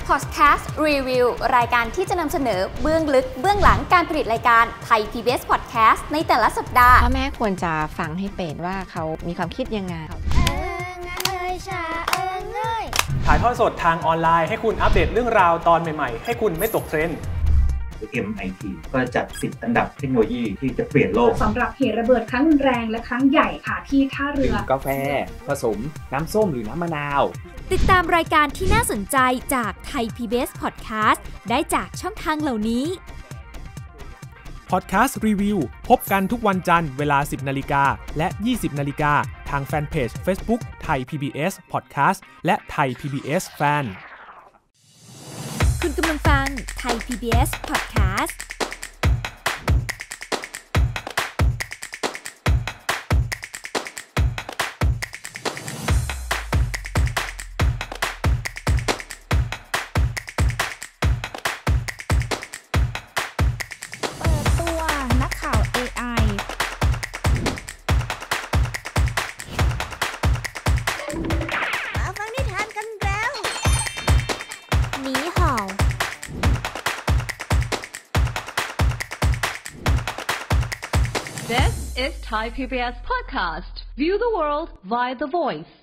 Podcast Review รายการที่จะนำเสนอเบื้องลึกเบื้องหลังการผลิตรายการไทย PBS Podcast ในแต่ละสัปดาห์พ่อแม่ควรจะฟังให้เป็นว่าเขามีความคิดยังไงถ่ายทอดสดทางออนไลน์ให้คุณอัปเดตเรื่องราวตอนใหม่ๆให้คุณไม่ตกเทรนด์ MIT ก็จัด10 อันดับเทคโนโลยีที่จะเปลี่ยนโลกสำหรับเหตุระเบิดครั้งรุนแรงและครั้งใหญ่ค่ะที่ท่าเรือกาแฟผสมน้ำส้มหรือน้ำมะนาวติดตามรายการที่น่าสนใจจากไทย PBS Podcast ได้จากช่องทางเหล่านี้ Podcast Review พบกันทุกวันจันทร์เวลา 10 นาฬิกาและ 20 นาฬิกาทางแฟนเพจ Facebook ไทย PBS Podcast และไทย PBS Fan คุณกำลังฟังไทย PBS Podcast This is Thai PBS Podcast. View the world via the voice.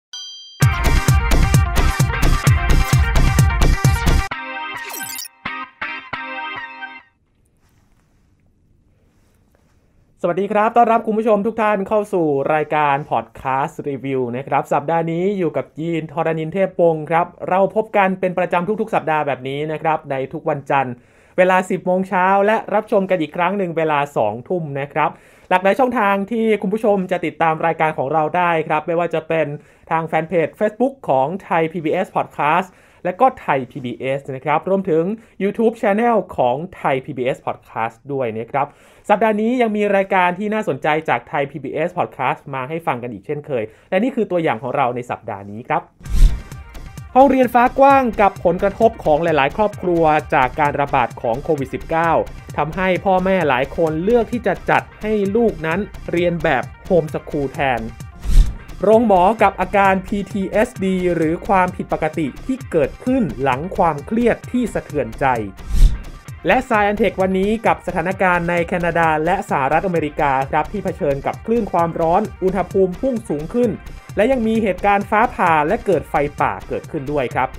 สวัสดีครับต้อนรับคุณผู้ชมทุกท่านเข้าสู่รายการ Podcast Review นะครับสัปดาห์นี้อยู่กับยีน ธรณินทร์ เทพวงศ์ครับเราพบกันเป็นประจำทุกๆสัปดาห์แบบนี้นะครับในทุกวันจันทร์เวลา 10 โมงเช้าและรับชมกันอีกครั้งหนึ่งเวลา 2 ทุ่มนะครับหลากหลายช่องทางที่คุณผู้ชมจะติดตามรายการของเราได้ครับไม่ว่าจะเป็นทางแฟนเพจ Facebook ของ Thai PBS Podcast และก็ Thai PBS นะครับรวมถึง YouTube Channel ของ Thai PBS Podcast ด้วยนะครับสัปดาห์นี้ยังมีรายการที่น่าสนใจจาก Thai PBS Podcast มาให้ฟังกันอีกเช่นเคยและนี่คือตัวอย่างของเราในสัปดาห์นี้ครับห้องเรียนฟ้ากว้างกับผลกระทบของหลายๆครอบครัวจากการระบาดของโควิด -19 ทำให้พ่อแม่หลายคนเลือกที่จะจัดให้ลูกนั้นเรียนแบบโฮมสคูลแทนโรงหมอกับอาการ PTSD หรือความผิดปกติที่เกิดขึ้นหลังความเครียดที่สะเทือนใจและ Science Tech วันนี้กับสถานการณ์ในแคนาดาและสหรัฐอเมริกาครับที่เผชิญกับคลื่นความร้อนอุณหภูมิพุ่งสูงขึ้นและยังมีเหตุการณ์ฟ้าผ่าและเกิดไฟป่าเกิดขึ้นด้วยครับ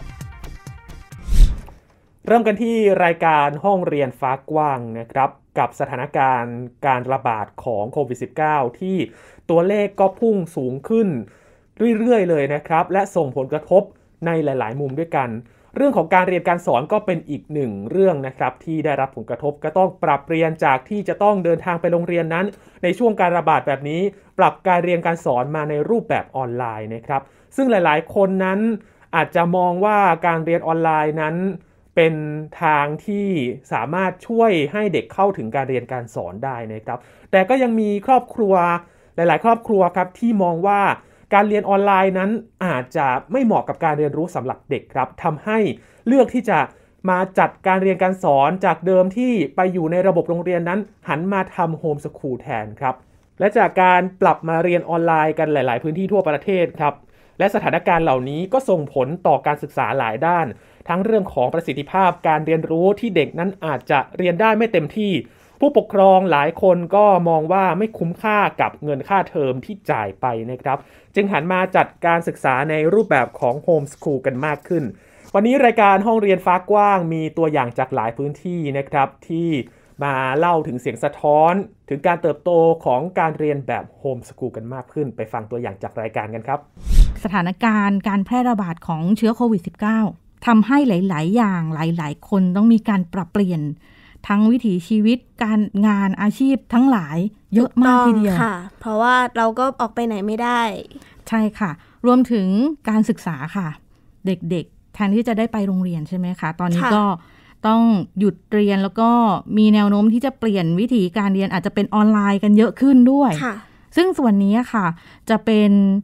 เริ่มกันที่รายการห้องเรียนฟ้ากว้างนะครับกับสถานการณ์การระบาดของโควิด -19 ที่ตัวเลขก็พุ่งสูงขึ้นเรื่อยๆเลยนะครับและส่งผลกระทบในหลายๆมุมด้วยกันเรื่องของการเรียนการสอนก็เป็นอีกหนึ่งเรื่องนะครับที่ได้รับผลกระทบก็ต้องปรับเปลี่ยนจากที่จะต้องเดินทางไปโรงเรียนนั้นในช่วงการระบาดแบบนี้ปรับการเรียนการสอนมาในรูปแบบออนไลน์นะครับซึ่งหลายๆคนนั้นอาจจะมองว่าการเรียนออนไลน์นั้นเป็นทางที่สามารถช่วยให้เด็กเข้าถึงการเรียนการสอนได้นะครับแต่ก็ยังมีครอบครัวหลายๆครอบครัวครับที่มองว่าการเรียนออนไลน์นั้นอาจจะไม่เหมาะกับการเรียนรู้สำหรับเด็กครับทำให้เลือกที่จะมาจัดการเรียนการสอนจากเดิมที่ไปอยู่ในระบบโรงเรียนนั้นหันมาทำโฮมสคูลแทนครับและจากการปรับมาเรียนออนไลน์กันหลายๆพื้นที่ทั่วประเทศครับและสถานการณ์เหล่านี้ก็ส่งผลต่อการศึกษาหลายด้านทั้งเรื่องของประสิทธิภาพการเรียนรู้ที่เด็กนั้นอาจจะเรียนได้ไม่เต็มที่ผู้ปกครองหลายคนก็มองว่าไม่คุ้มค่ากับเงินค่าเทอมที่จ่ายไปนะครับจึงหันมาจัดการศึกษาในรูปแบบของโฮมสคูลกันมากขึ้นวันนี้รายการห้องเรียนฟ้ากว้างมีตัวอย่างจากหลายพื้นที่นะครับที่มาเล่าถึงเสียงสะท้อนถึงการเติบโตของการเรียนแบบโฮมสคูลกันมากขึ้นไปฟังตัวอย่างจากรายการกันครับสถานการณ์การแพร่ระบาดของเชื้อโควิด -19 ทำให้หลายๆอย่างหลายๆคนต้องมีการปรับเปลี่ยนทั้งวิถีชีวิตการงานอาชีพทั้งหลายเยอะมากทีเดียวค่ะเพราะว่าเราก็ออกไปไหนไม่ได้ใช่ค่ะรวมถึงการศึกษาค่ะเด็กๆแทนที่จะได้ไปโรงเรียนใช่ไหมคะตอนนี้ก็ต้องหยุดเรียนแล้วก็มีแนวโน้มที่จะเปลี่ยนวิธีการเรียนอาจจะเป็นออนไลน์กันเยอะขึ้นด้วยซึ่งส่วนนี้ค่ะจะเป็น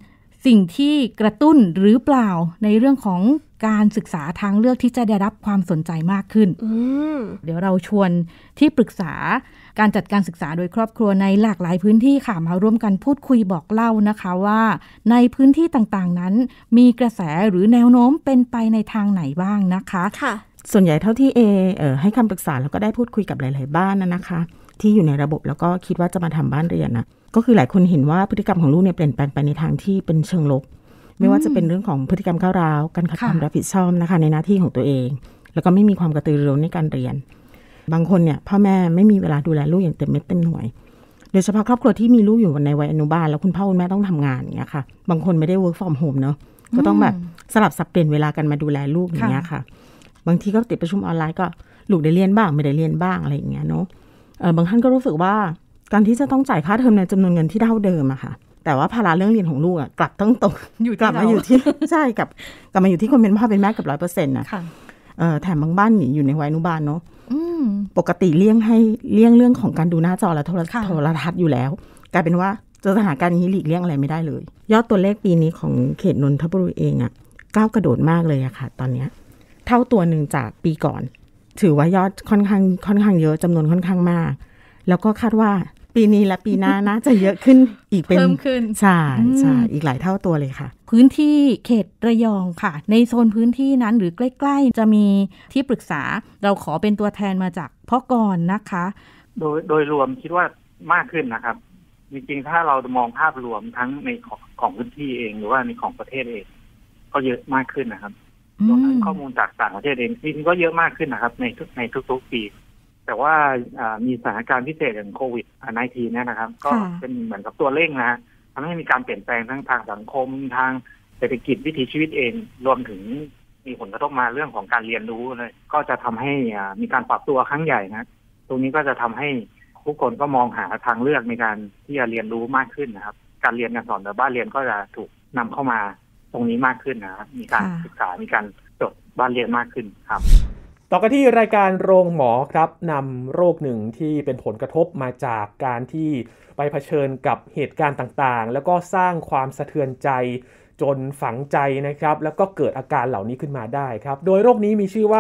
สิ่งที่กระตุ้นหรือเปล่าในเรื่องของการศึกษาทางเลือกที่จะได้รับความสนใจมากขึ้นเดี๋ยวเราชวนที่ปรึกษาการจัดการศึกษาโดยครอบครัวในหลากหลายพื้นที่ค่ะมาร่วมกันพูดคุยบอกเล่านะคะว่าในพื้นที่ต่างๆนั้นมีกระแสหรือแนวโน้มเป็นไปในทางไหนบ้างนะคะค่ะส่วนใหญ่เท่าที่ให้คำปรึกษาแล้วก็ได้พูดคุยกับหลายๆบ้านนะคะที่อยู่ในระบบแล้วก็คิดว่าจะมาทำบ้านเรียนนะก็คือหลายคนเห็นว่าพฤติกรรมของลูกเนี่ยเปลี่ยนแปลงไปในทางที่เป็นเชิงลบไม่ว่าจะเป็นเรื่องของพฤติกรรมก้าวร้าวการขาดความรับผิดชอบนะคะในหน้าที่ของตัวเองแล้วก็ไม่มีความกระตือรือร้นในการเรียนบางคนเนี่ยพ่อแม่ไม่มีเวลาดูแลลูกอย่างเต็มเม็ดเต็มหน่วยโดยเฉพาะครอบครัวที่มีลูกอยู่ในวัยอนุบาลแล้วคุณพ่อคุณแม่ต้องทำงานอย่างเงี้ยค่ะบางคนไม่ได้ work from home เนอะก็ต้องแบบสลับสับเปลี่ยนเวลากันมาดูแลลูกอย่างเงี้ยค่ะบางทีก็ติดประชุมออนไลน์ก็ลูกได้เรียนบ้างไม่ได้เรียนบ้างอะไรอย่างเงี้ยเนาะบางท่านก็รู้สึกว่าการที่จะต้องจ่ายค่าเทอมในจำนวนเงินที่เท่าเดิมอะค่ะแต่ว่าภาระเรื่องเรียนของลูกอะกลับต้องตกกลับมาอยู่ที่ ใช่กลับมาอยู่ที่คนเป็นพ่อเป็นแม่กับ 100% นะแถมบางบ้านอยู่ในวัยอนุบาลเนาะปกติเลี่ยงเรื่องของการดูหน้าจอและโทรทัศน์อยู่แล้วกลายเป็นว่าเจอสถานการณ์นี้หลีกเลี่ยงอะไรไม่ได้เลยยอดตัวเลขปีนี้ของเขตนนทบุรีเองอะก้าวกระโดดมากเลยอะค่ะตอนนี้เท่าตัวหนึ่งจากปีก่อนถือว่ายอดค่อนข้างเยอะจำนวนค่อนข้างมากแล้วก็คาดว่าปีนี้และปีหน้าน่าจะเยอะขึ้นอีกเป็นเพิ่มขึ้นใช่อีกหลายเท่าตัวเลยค่ะพื้นที่เขตระยองค่ะในโซนพื้นที่นั้นหรือใกล้ๆจะมีที่ปรึกษาเราขอเป็นตัวแทนมาจากพ่อกรนะคะโดยรวมคิดว่ามากขึ้นนะครับจริงๆถ้าเรามองภาพรวมทั้งในของพื้นที่เองหรือว่าในของประเทศเองก็เยอะมากขึ้นนะครับรวมทั้งข้อมูลจากต่างประเทศเองจริงๆก็เยอะมากขึ้นนะครับในทุกๆปีแต่ว่ามีสถานการณ์พิเศษอย่างโควิด-19 เนี่ยนะครับก็เป็นเหมือนกับตัวเร่งนะทำให้มีการเปลี่ยนแปลงทั้งทางสังคมทางเศรษฐกิจวิถีชีวิตเองรวมถึงมีผลกระทบมาเรื่องของการเรียนรู้เลยก็จะทำให้มีการปรับตัวครั้งใหญ่นะตรงนี้ก็จะทำให้ทุกคนก็มองหาทางเลือกในการที่จะเรียนรู้มากขึ้นนะครับการเรียนการสอนแบบบ้านเรียนก็จะถูกนำเข้ามาตรงนี้มากขึ้นนะครับมีการศึกษามีการจดบ้านเรียนมากขึ้นครับต่อกันที่รายการโรงหมอครับนำโรคหนึ่งที่เป็นผลกระทบมาจากการที่ไปเผชิญกับเหตุการณ์ต่างๆแล้วก็สร้างความสะเทือนใจจนฝังใจนะครับแล้วก็เกิดอาการเหล่านี้ขึ้นมาได้ครับโดยโรคนี้มีชื่อว่า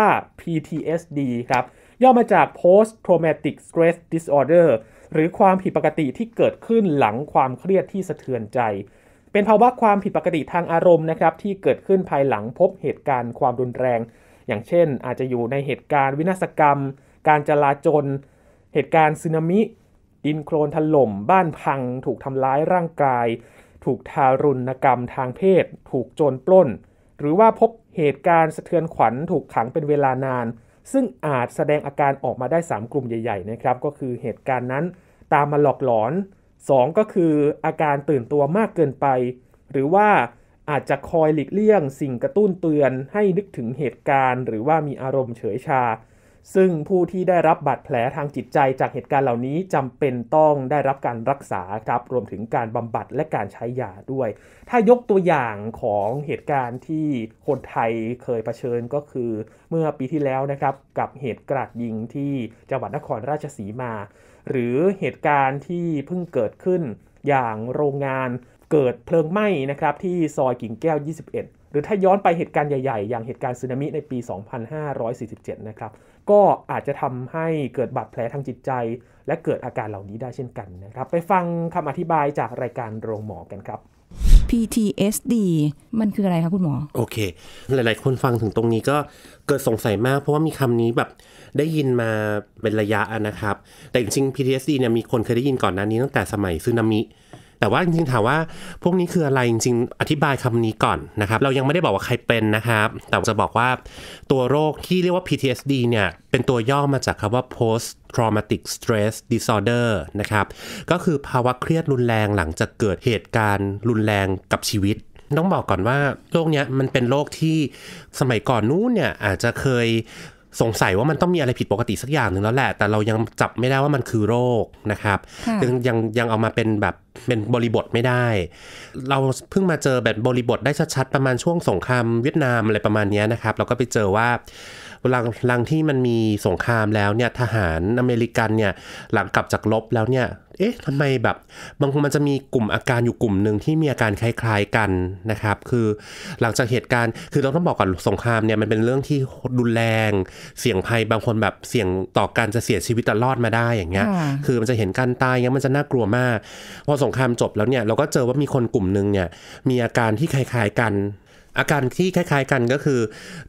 PTSD ครับย่อมาจาก Post Traumatic Stress Disorder หรือความผิดปกติที่เกิดขึ้นหลังความเครียดที่สะเทือนใจเป็นภาวะความผิดปกติทางอารมณ์นะครับที่เกิดขึ้นภายหลังพบเหตุการณ์ความรุนแรงอย่างเช่นอาจจะอยู่ในเหตุการณ์วินาศกรรมการจลาจลเหตุการณ์สึนามิดินโคลนถล่มบ้านพังถูกทำร้ายร่างกายถูกทารุณกรรมทางเพศถูกโจรปล้นหรือว่าพบเหตุการณ์สะเทือนขวัญถูกขังเป็นเวลานานซึ่งอาจแสดงอาการออกมาได้3กลุ่มใหญ่ๆนะครับก็คือเหตุการณ์นั้นตามมาหลอกหลอน2ก็คืออาการตื่นตัวมากเกินไปหรือว่าอาจจะคอยหลีกเลี่ยงสิ่งกระตุ้นเตือนให้นึกถึงเหตุการณ์หรือว่ามีอารมณ์เฉยชาซึ่งผู้ที่ได้รับบาดแผลทางจิตใจจากเหตุการณ์เหล่านี้จำเป็นต้องได้รับการรักษาครับรวมถึงการบำบัดและการใช้ยาด้วยถ้ายกตัวอย่างของเหตุการณ์ที่คนไทยเคยเผชิญก็คือเมื่อปีที่แล้วนะครับกับเหตุกราดยิงที่จังหวัดนครราชสีมาหรือเหตุการณ์ที่เพิ่งเกิดขึ้นอย่างโรงงานเกิดเพลิงไหม้นะครับที่ซอยกิ่งแก้ว21หรือถ้าย้อนไปเหตุการณ์ใหญ่ๆอย่างเหตุการณ์สึนามิในปี 2547นะครับก็อาจจะทำให้เกิดบาดแผลทางจิตใจและเกิดอาการเหล่านี้ได้เช่นกันนะครับไปฟังคำอธิบายจากรายการโรงหมอกันครับ PTSD มันคืออะไรคะคุณหมอโอเคหลายๆคนฟังถึงตรงนี้ก็เกิดสงสัยมากเพราะว่ามีคำนี้แบบได้ยินมาเป็นระยะนะครับแต่จริงๆ PTSD เนี่ยมีคนเคยได้ยินก่อนหน้านี้ตั้งแต่สมัยสึนามิแต่ว่าจริงๆถามว่าพวกนี้คืออะไรจริงๆอธิบายคำนี้ก่อนนะครับเรายังไม่ได้บอกว่าใครเป็นนะครับแต่จะบอกว่าตัวโรคที่เรียกว่า PTSD เนี่ยเป็นตัวย่อมาจากคำว่า Post Traumatic Stress Disorder นะครับก็คือภาวะเครียดรุนแรงหลังจากเกิดเหตุการณ์รุนแรงกับชีวิตต้องบอกก่อนว่าโรคเนี้ยมันเป็นโรคที่สมัยก่อนนู้นเนี่ยอาจจะเคยสงสัยว่ามันต้องมีอะไรผิดปกติสักอย่างหนึ่งแล้วแหละแต่เรายังจับไม่ได้ว่ามันคือโรคนะครับยังเอามาเป็นบริบทไม่ได้เราเพิ่งมาเจอแบบบริบทได้ชัดๆประมาณช่วงสงครามเวียดนามอะไรประมาณนี้นะครับเราก็ไปเจอว่าหลังที่มันมีสงครามแล้วเนี่ยทหารอเมริกันเนี่ยหลังกลับจากรบแล้วเนี่ยทำไมแบบบางคนมันจะมีกลุ่มอาการอยู่กลุ่มหนึ่งที่มีอาการคล้ายๆกันนะครับคือหลังจากเหตุการณ์คือเราต้องบอกก่อนสงครามเนี่ยมันเป็นเรื่องที่รุนแรงเสี่ยงภัยบางคนแบบเสี่ยงต่อการจะเสียชีวิตแต่รอดมาได้อย่างเงี้ยคือมันจะเห็นการตายมันจะน่ากลัวมากพอสงครามจบแล้วเนี่ยเราก็เจอว่ามีคนกลุ่มนึงเนี่ยมีอาการที่คล้ายๆกันอาการที่คล้ายๆกันก็คือ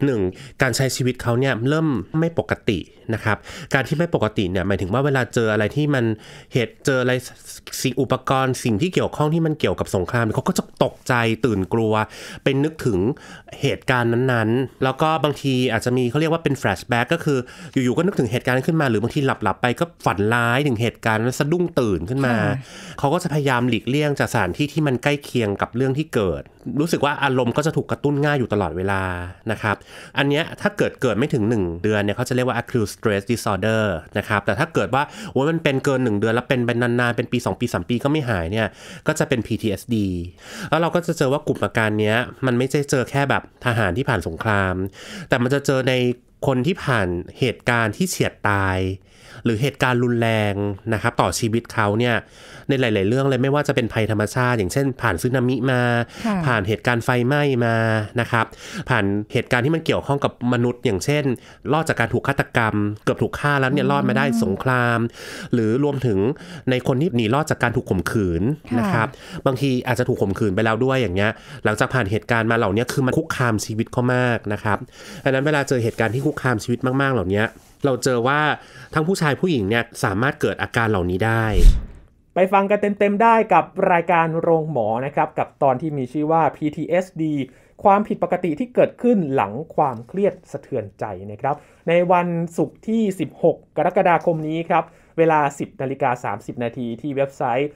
1. การใช้ชีวิตเขาเนี่ยเริ่มไม่ปกตินะครับการที่ไม่ปกติเนี่ยหมายถึงว่าเวลาเจออะไรที่มันเจออะไรสิ่งอุปกรณ์สิ่งที่เกี่ยวข้องที่มันเกี่ยวกับสงครามเขาก็จะตกใจตื่นกลัวเป็นนึกถึงเหตุการณ์นั้นๆแล้วก็บางทีอาจจะมีเขาเรียกว่าเป็นแฟลชแบ็กก็คืออยู่ๆก็นึกถึงเหตุการณ์ขึ้นมาหรือบางทีหลับไปก็ฝันร้ายถึงเหตุการณ์แล้วสะดุ้งตื่นขึ้นมาเขาก็จะพยายามหลีกเลี่ยงจากสถานที่ที่มันใกล้เคียงกับเรื่องที่เกิดรู้สึกว่าอารมณ์ก็จะถูกกระตุ้นง่ายอยู่ตลอดเวลานะครับอันเนี้ยถ้าเกิดไม่ถึง1เดือนเนี่ยเขาจะเรียกว่า acute stress disorder นะครับแต่ถ้าเกิดว่ามันเป็นเกิน1เดือนแล้วเป็นนานๆเป็นปี2ปี3ปีก็ไม่หายเนี่ยก็จะเป็น PTSD แล้วเราก็จะเจอว่ากลุ่มอาการเนี้ยมันไม่ใช่เจอแค่แบบทหารที่ผ่านสงครามแต่มันจะเจอในคนที่ผ่านเหตุการณ์ที่เฉียดตายหรือเหตุการณ์รุนแรงนะครับต่อชีวิตเขาเนี่ยในหลายๆเรื่องเลยไม่ว่าจะเป็นภัยธรรมชาติอย่างเช่นผ่านสึนามิมาผ่านเหตุการณ์ไฟไหม้มานะครับผ่านเหตุการณ์ที่มันเกี่ยวข้องกับมนุษย์อย่างเช่นรอดจากการถูกฆาตกรรมเกือบถูกฆ่าแล้วเนี่ยรอดมาได้สงครามหรือรวมถึงในคนที่หนีรอดจากการถูกข่มขืนนะครับบางทีอาจจะถูกข่มขืนไปแล้วด้วยอย่างเงี้ยหลังจากผ่านเหตุการณ์มาเหล่านี้คือมันคุกคามชีวิตเขามากนะครับดังนั้นเวลาเจอเหตุการณ์ที่คุกคามชีวิตมากๆเหล่านี้เราเจอว่าทั้งผู้ชายผู้หญิงเนี่ยสามารถเกิดอาการเหล่านี้ได้ไปฟังกันเต็มๆได้กับรายการโรงหมอนะครับกับตอนที่มีชื่อว่า PTSD ความผิดปกติที่เกิดขึ้นหลังความเครียดสะเทือนใจนะครับในวันศุกร์ที่16กรกฎาคมนี้ครับเวลา 10:30 น.ที่เว็บไซต์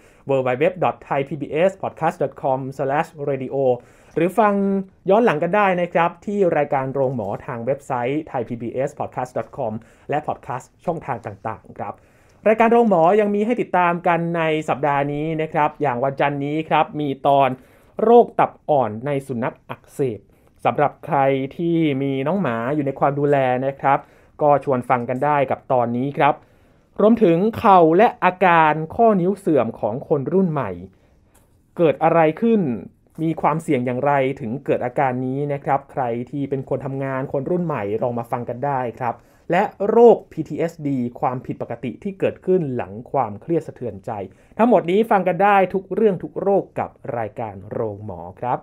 www.thaipbspodcast.com/radio หรือฟังย้อนหลังกันได้นะครับที่รายการโรงหมอทางเว็บไซต์ thaipbspodcast.com และพอดแคสต์ช่องทางต่างๆครับรายการโรงหมอยังมีให้ติดตามกันในสัปดาห์นี้นะครับอย่างวันจันทร์นี้ครับมีตอนโรคตับอ่อนในสุนัขอักเสบสำหรับใครที่มีน้องหมาอยู่ในความดูแลนะครับก็ชวนฟังกันได้กับตอนนี้ครับรวมถึงเข่าและอาการข้อนิ้วเสื่อมของคนรุ่นใหม่เกิดอะไรขึ้นมีความเสี่ยงอย่างไรถึงเกิดอาการนี้นะครับใครที่เป็นคนทำงานคนรุ่นใหม่ลองมาฟังกันได้ครับและโรค PTSD ความผิดปกติที่เกิดขึ้นหลังความเครียดสะเทือนใจทั้งหมดนี้ฟังกันได้ทุกเรื่องทุกโรคกับรายการโรงหมอครับ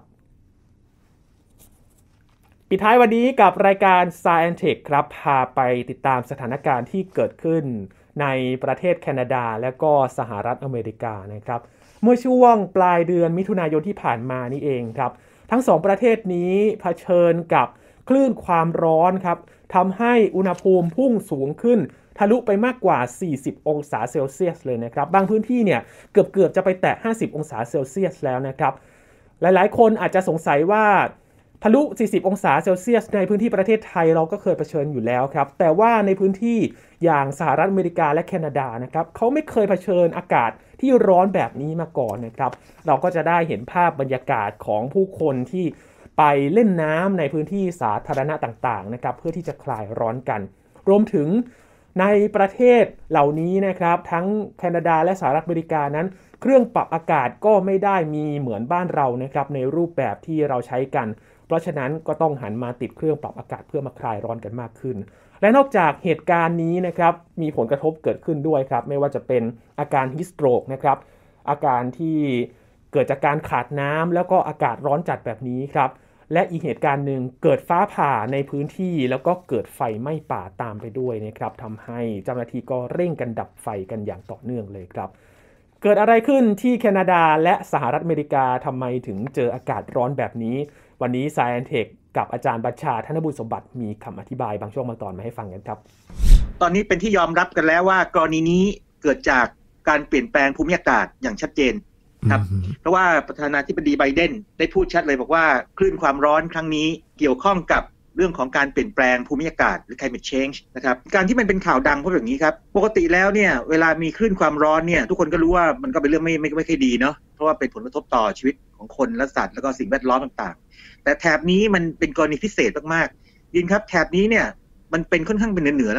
ปิดท้ายวันนี้กับรายการ Science Tech ครับพาไปติดตามสถานการณ์ที่เกิดขึ้นในประเทศแคนาดาและก็สหรัฐอเมริกานะครับเมื่อช่วงปลายเดือนมิถุนายนที่ผ่านมานี่เองครับทั้งสองประเทศนี้เผชิญกับคลื่นความร้อนครับทำให้อุณหภูมิพุ่งสูงขึ้นทะลุไปมากกว่า40องศาเซลเซียสเลยนะครับบางพื้นที่เนี่ยเกือบจะไปแตะ50องศาเซลเซียสแล้วนะครับหลายๆคนอาจจะสงสัยว่าทะลุ40องศาเซลเซียสในพื้นที่ประเทศไทยเราก็เคยเผชิญอยู่แล้วครับแต่ว่าในพื้นที่อย่างสหรัฐอเมริกาและแคนาดานะครับเขาไม่เคยเผชิญอากาศที่ร้อนแบบนี้มาก่อนนะครับเราก็จะได้เห็นภาพบรรยากาศของผู้คนที่ไปเล่นน้ำในพื้นที่สาธารณะต่างๆนะครับเพื่อที่จะคลายร้อนกันรวมถึงในประเทศเหล่านี้นะครับทั้งแคนาดาและสหรัฐอเมริกานั้นเครื่องปรับอากาศก็ไม่ได้มีเหมือนบ้านเรานะครับในรูปแบบที่เราใช้กันเพราะฉะนั้นก็ต้องหันมาติดเครื่องปรับอากาศเพื่อมาคลายร้อนกันมากขึ้นและนอกจากเหตุการณ์นี้นะครับมีผลกระทบเกิดขึ้นด้วยครับไม่ว่าจะเป็นอาการฮีทสโตรกนะครับอาการที่เกิดจากการขาดน้ำแล้วก็อากาศร้อนจัดแบบนี้ครับและอีกเหตุการณ์หนึ่งเกิดฟ้าผ่าในพื้นที่แล้วก็เกิดไฟไหม้ป่าตามไปด้วยนะครับทำให้เจ้าหน้าที่ก็เร่งกันดับไฟกันอย่างต่อเนื่องเลยครับเกิดอะไรขึ้นที่แคนาดาและสหรัฐอเมริกาทำไมถึงเจออากาศร้อนแบบนี้วันนี้ Science Tech กับอาจารย์บัญชาธนบุญสมบัติมีคำอธิบายบางช่วงบางตอนมาให้ฟังกันครับตอนนี้เป็นที่ยอมรับกันแล้วว่ากรณีนี้เกิดจากการเปลี่ยนแปลงภูมิอากาศอย่างชัดเจนครับเพราะว่าประธานาธิบดีไบเดนได้พูดชัดเลยบอกว่าคลื่นความร้อนครั้งนี้เกี่ยวข้องกับเรื่องของการเปลี่ยนแปลงภูมิอากาศหรือ climate change นะครับการที่มันเป็นข่าวดังเพราะอย่างนี้ครับปกติแล้วเนี่ยเวลามีคลื่นความร้อนเนี่ยทุกคนก็รู้ว่ามันก็เป็นเรื่องไม่ค่อยดีเนาะเพราะว่าเป็นผลกระทบต่อชีวิตของคนและสัตว์แล้วก็สิ่งแวดล้อมต่างๆแต่แถบนี้มันเป็นกรณีพิเศษมากๆยินครับแถบนี้เนี่ยมันเป็นค่อนข้างเป็นเหนือแล้วไง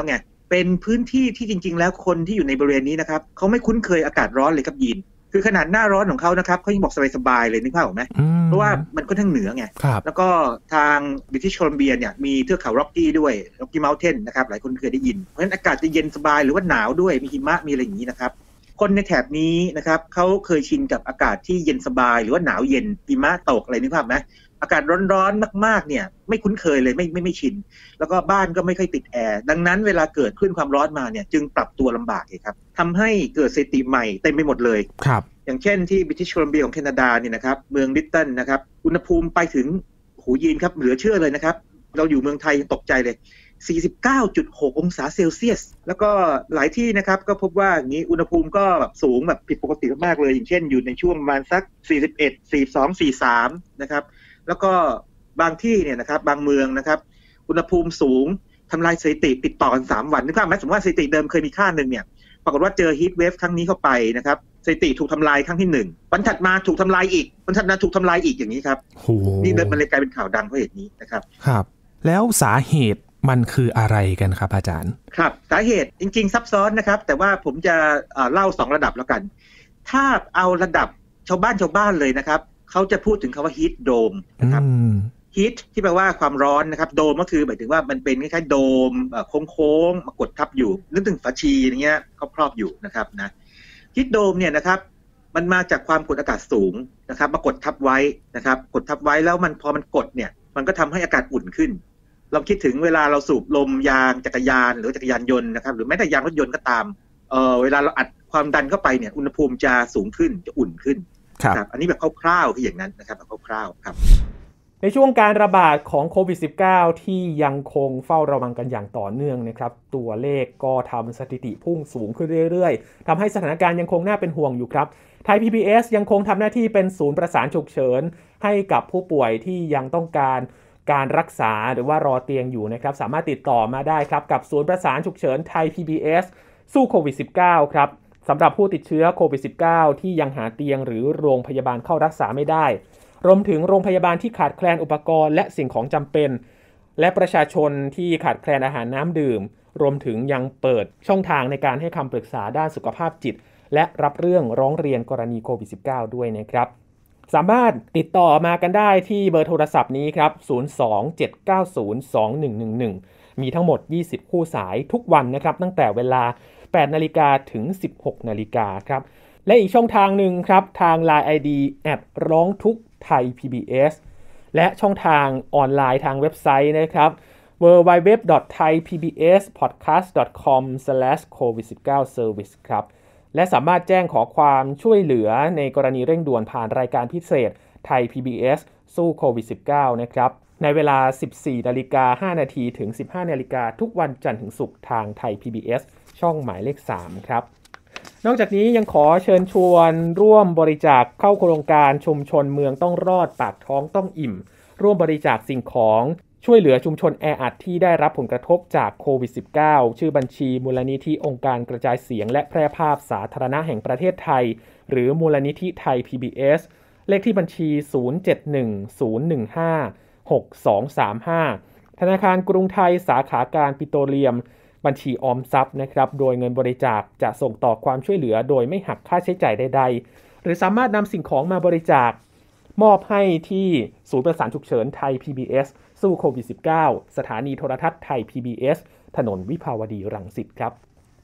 เป็นพื้นที่ที่จริงๆแล้วคนที่อยู่ในบริเวณนี้นะครับเขาไม่คุ้นเคยอากาศร้อนเลยครับยีนคือขนาดหน้าร้อนของเขานะครับเขายังบอกสบายๆเลยนึกภาพออกไหมเพราะว่ามันค่อนข้างเหนือไงแล้วก็ทางบริติชโคลัมเบียเนี่ยมีเทือกเขาร็อกกี้ด้วยร็อกกี้เมลเทนนะครับหลายคนเคยได้ยินเพราะฉะนั้นอากาศจะเย็นสบายหรือว่าหนาวด้วยมีหิมะมีอะไรอย่างนี้นะครับคนในแถบนี้นะครับเขาเคยชินกับอากาศที่เย็นสบายหรือว่าหนาวเย็นหิมะตกอะไรนึกภาพไหมอากาศร้อนๆมากๆเนี่ยไม่คุ้นเคยเลยไม่ชินแล้วก็บ้านก็ไม่ค่อยติดแอร์ดังนั้นเวลาเกิดคลื่นความร้อนมาเนี่ยจึงปรับตัวลำบากครับทำให้เกิดสถิติใหม่เต็มไปหมดเลยครับอย่างเช่นที่บริติชโคลัมเบียของแคนาดาเนี่ยนะครับเมืองลิตเติ้ลนะครับอุณหภูมิไปถึงหูยีนครับเหลือเชื่อเลยนะครับเราอยู่เมืองไทยตกใจเลย 49.6 องศาเซลเซียสแล้วก็หลายที่นะครับก็พบว่าอย่างนี้อุณหภูมิก็แบบสูงแบบผิดปกติมากเลยอย่างเช่นอยู่ในช่วงประมาณสัก41 42 43นะครับแล้วก็บางที่เนี่ยนะครับบางเมืองนะครับอุณหภูมิสูงทำลายสถิติติดต่อกัน3วันนึกภาพไหมสมมติว่าสถิติเดิมเคยมีค่านึงเนี่ยปรากฏว่าเจอฮีทเวฟครั้งนี้เข้าไปนะครับสถิติถูกทำลายครั้งที่1วันถัดมาถูกทำลายอีกวันถัดมาถูกทำลายอีกอย่างนี้ครับนี่มันเลยกลายเป็นข่าวดังเพราะเหตุนี้นะครับครับแล้วสาเหตุมันคืออะไรกันครับอาจารย์ครับสาเหตุจริงๆซับซ้อนนะครับแต่ว่าผมจะเล่า2ระดับแล้วกันถ้าเอาระดับชาวบ้านเลยนะครับเขาจะพูดถึงคำว่าฮีทโดมนะครับฮีทที่แปลว่าความร้อนนะครับโดมก็คือหมายถึงว่ามันเป็นคล้ายๆโดมโค้งๆมากดทับอยู่นึกถึงฝาชีอย่างเงี้ยครอบอยู่นะครับนะฮีทโดมเนี่ยนะครับมันมาจากความกดอากาศสูงนะครับมากดทับไว้นะครับกดทับไว้แล้วมันพอมันกดเนี่ยมันก็ทำให้อากาศอุ่นขึ้นเราคิดถึงเวลาเราสูบลมยางจักรยานหรือจักรยานยนต์นะครับหรือแม้แต่ยางรถยนต์ก็ตามเวลาเราอัดความดันเข้าไปเนี่ยอุณหภูมิจะสูงขึ้นจะอุ่นขึ้นครับอันนี้แบบคร่าวๆคืออย่างนั้นนะครับแบบคร่าวๆครับในช่วงการระบาดของโควิด -19 ที่ยังคงเฝ้าระวังกันอย่างต่อเนื่องนะครับตัวเลขก็ทำสถิติพุ่งสูงขึ้นเรื่อยๆทำให้สถานการณ์ยังคงน่าเป็นห่วงอยู่ครับไทย PBS ยังคงทำหน้าที่เป็นศูนย์ประสานฉุกเฉินให้กับผู้ป่วยที่ยังต้องการรักษาหรือว่ารอเตียงอยู่นะครับสามารถติดต่อมาได้ครับกับศูนย์ประสานฉุกเฉินไทย PBS สู้โควิด -19 ครับสำหรับผู้ติดเชื้อโควิด -19 ที่ยังหาเตียงหรือโรงพยาบาลเข้ารักษาไม่ได้รวมถึงโรงพยาบาลที่ขาดแคลนอุปกรณ์และสิ่งของจำเป็นและประชาชนที่ขาดแคลนอาหารน้ำดื่มรวมถึงยังเปิดช่องทางในการให้คำปรึกษาด้านสุขภาพจิตและรับเรื่องร้องเรียนกรณีโควิด -19 ด้วยนะครับสามารถติดต่อมากันได้ที่เบอร์โทรศัพท์นี้ครับ 027902111 มีทั้งหมด20คู่สายทุกวันนะครับตั้งแต่เวลา 8 นาฬิกาถึง 16 นาฬิกาครับและอีกช่องทางหนึ่งครับทาง LINE ID ร้องทุกข์ไทย PBS และช่องทางออนไลน์ทางเว็บไซต์นะครับ www.thaipbspodcast.com/covid19service ครับและสามารถแจ้งขอความช่วยเหลือในกรณีเร่งด่วนผ่านรายการพิเศษไทย PBS สู้โควิด -19 นะครับในเวลา 14:05 นาทีถึง 15:00 นทุกวันจันทร์ถึงศุกร์ทางไทย PBS ช่องหมายเลข 3 ครับนอกจากนี้ยังขอเชิญชวนร่วมบริจาคเข้าโครงการชุมชนเมืองต้องรอดปากท้องต้องอิ่มร่วมบริจาคสิ่งของช่วยเหลือชุมชนแออัดที่ได้รับผลกระทบจากโควิด -19 ชื่อบัญชีมูลนิธิองค์การกระจายเสียงและแพร่ภาพสาธารณะแห่งประเทศไทยหรือมูลนิธิไทย PBS เลขที่บัญชี 0710156235 ธนาคารกรุงไทยสาขาการปิโตรเลียมบัญชีออมทรัพย์นะครับโดยเงินบริจาคจะส่งต่อความช่วยเหลือโดยไม่หักค่าใช้จ่ายใดๆหรือสามารถนำสิ่งของมาบริจาคมอบให้ที่ศูนย์ประสานฉุกเฉินไทย PBS สู้โควิด -19 สถานีโทรทัศน์ไทย PBS ถนนวิภาวดีรังสิตครับ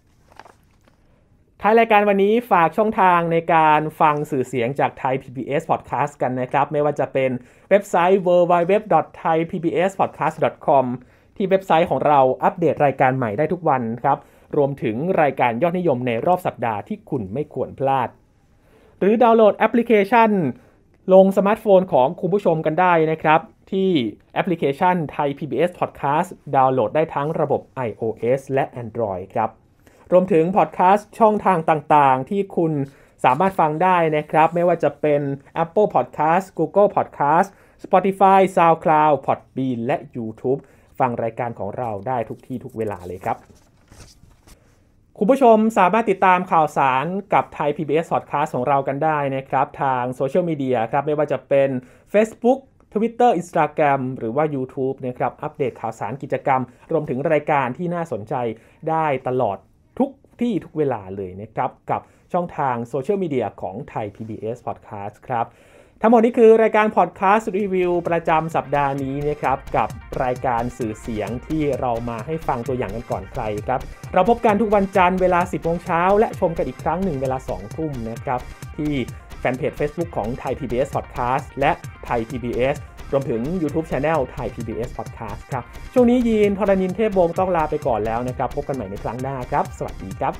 ท้ายรายการวันนี้ฝากช่องทางในการฟังสื่อเสียงจากไทย PBS Podcast กันนะครับไม่ว่าจะเป็นเว็บไซต์ www.thaipbspodcast.com ที่เว็บไซต์ของเราอัปเดตรายการใหม่ได้ทุกวันครับรวมถึงรายการยอดนิยมในรอบสัปดาห์ที่คุณไม่ควรพลาดหรือดาวน์โหลดแอปพลิเคชันลงสมาร์ทโฟนของคุณผู้ชมกันได้นะครับที่แอปพลิเคชันไทย PBS Podcast ดาวน์โหลดได้ทั้งระบบ iOS และ Android ครับรวมถึงพอดแคสต์ช่องทางต่างๆที่คุณสามารถฟังได้นะครับไม่ว่าจะเป็น Apple Podcast Google Podcast Spotify SoundCloud Podbean และ YouTube ฟังรายการของเราได้ทุกที่ทุกเวลาเลยครับคุณผู้ชมสามารถติดตามข่าวสารกับไทย PBS Podcast ของเรากันได้นะครับทางโซเชียลมีเดียครับไม่ว่าจะเป็น Facebook Twitter Instagram หรือว่า YouTube นะครับอัปเดตข่าวสารกิจกรรมรวมถึงรายการที่น่าสนใจได้ตลอดทุกที่ทุกเวลาเลยนะครับกับช่องทางโซเชียลมีเดียของไทย PBS Podcast ครับทั้งหมดนี้คือรายการ Podcast Review ประจำสัปดาห์นี้นะครับกับรายการสื่อเสียงที่เรามาให้ฟังตัวอย่างกันก่อนใครครับเราพบกันทุกวันจันทร์เวลา 10:00 น.และชมกันอีกครั้งหนึ่งเวลา 20:00 น.นะครับที่แฟนเพจ Facebook ของ Thai PBS Podcast และ Thai PBS รวมถึง YouTube Channel Thai PBS Podcast ครับช่วงนี้ยีน พรณินทร์ เทพวงศ์ต้องลาไปก่อนแล้วนะครับพบกันใหม่ในครั้งหน้าครับสวัสดีครับ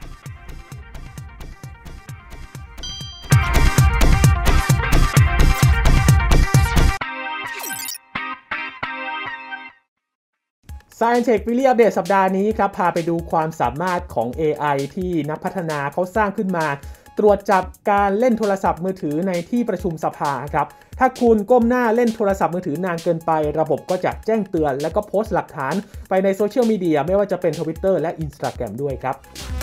Science Tech Weekly Update สัปดาห์นี้ครับพาไปดูความสามารถของ AI ที่นักพัฒนาเขาสร้างขึ้นมาตรวจจับการเล่นโทรศัพท์มือถือในที่ประชุมสภาครับถ้าคุณก้มหน้าเล่นโทรศัพท์มือถือนานเกินไประบบก็จะแจ้งเตือนแล้วก็โพสต์หลักฐานไปในโซเชียลมีเดียไม่ว่าจะเป็น Twitter และ Instagram ด้วยครับ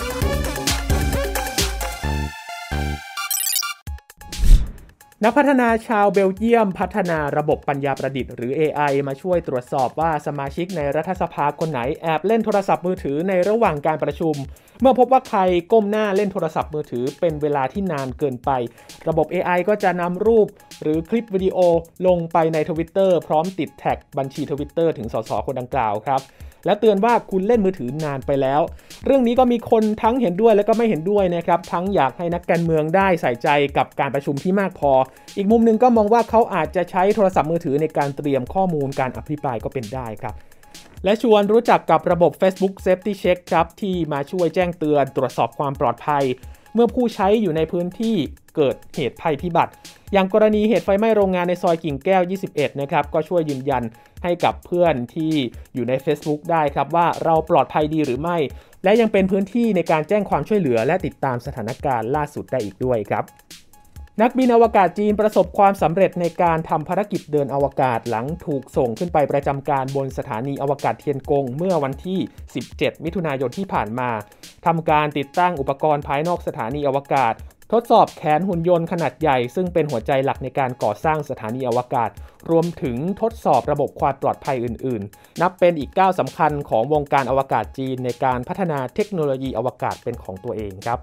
นักพัฒนาชาวเบลเยียมพัฒนาระบบปัญญาประดิษฐ์หรือ AI มาช่วยตรวจสอบว่าสมาชิกในรัฐสภาคนไหนแอบเล่นโทรศัพท์มือถือในระหว่างการประชุมเมื่อพบว่าใครก้มหน้าเล่นโทรศัพท์มือถือเป็นเวลาที่นานเกินไประบบ AI ก็จะนำรูปหรือคลิปวิดีโอลงไปใน Twitter พร้อมติดแท็กบัญชี Twitter ถึงสสคนดังกล่าวครับและเตือนว่าคุณเล่นมือถือนานไปแล้วเรื่องนี้ก็มีคนทั้งเห็นด้วยและก็ไม่เห็นด้วยนะครับทั้งอยากให้นักการเมืองได้ใส่ใจกับการประชุมที่มากพออีกมุมนึงก็มองว่าเขาอาจจะใช้โทรศัพท์มือถือในการเตรียมข้อมูลการอภิปรายก็เป็นได้ครับและชวนรู้จักกับระบบ Facebook Safety Check ครับที่มาช่วยแจ้งเตือนตรวจสอบความปลอดภัยเมื่อผู้ใช้อยู่ในพื้นที่เกิดเหตุภัยพิบัติอย่างกรณีเหตุไฟไหม้โรงงานในซอยกิ่งแก้ว21นะครับก็ช่วยยืนยันให้กับเพื่อนที่อยู่ใน Facebook ได้ครับว่าเราปลอดภัยดีหรือไม่และยังเป็นพื้นที่ในการแจ้งความช่วยเหลือและติดตามสถานการณ์ล่าสุดได้อีกด้วยครับนักบินอวกาศจีนประสบความสำเร็จในการทำภารกิจเดินอวกาศหลังถูกส่งขึ้นไปประจำการบนสถานีอวกาศเทียนกงเมื่อวันที่17มิถุนายนที่ผ่านมาทำการติดตั้งอุปกรณ์ภายนอกสถานีอวกาศทดสอบแขนหุ่นยนต์ขนาดใหญ่ซึ่งเป็นหัวใจหลักในการก่อสร้างสถานีอวกาศรวมถึงทดสอบระบบความปลอดภัยอื่นๆนับเป็นอีกก้าวสำคัญของวงการอวกาศจีนในการพัฒนาเทคโนโลยีอวกาศเป็นของตัวเองครับ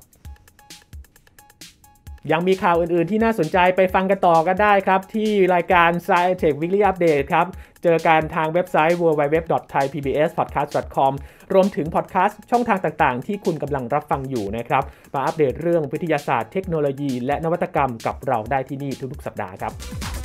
ยังมีข่าวอื่นๆที่น่าสนใจไปฟังกันต่อกันได้ครับที่รายการ Science Tech Weekly Update ครับเจอกันทางเว็บไซต์ www.thaipbspodcast.com รวมถึงพอดแคสต์ช่องทางต่างๆที่คุณกำลังรับฟังอยู่นะครับมาอัปเดตเรื่องวิทยาศาสตร์เทคโนโลยีและนวัตกรรมกับเราได้ที่นี่ทุกๆสัปดาห์ครับ